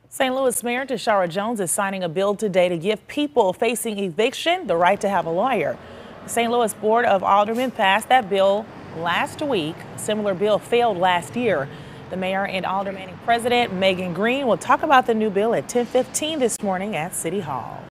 St. Louis Mayor Tishaura Jones is signing a bill today to give people facing eviction the right to have a lawyer. The St. Louis Board of Aldermen passed that bill last week. A similar bill failed last year. The mayor and alderman president Megan Green will talk about the new bill at 10:15 this morning at City Hall.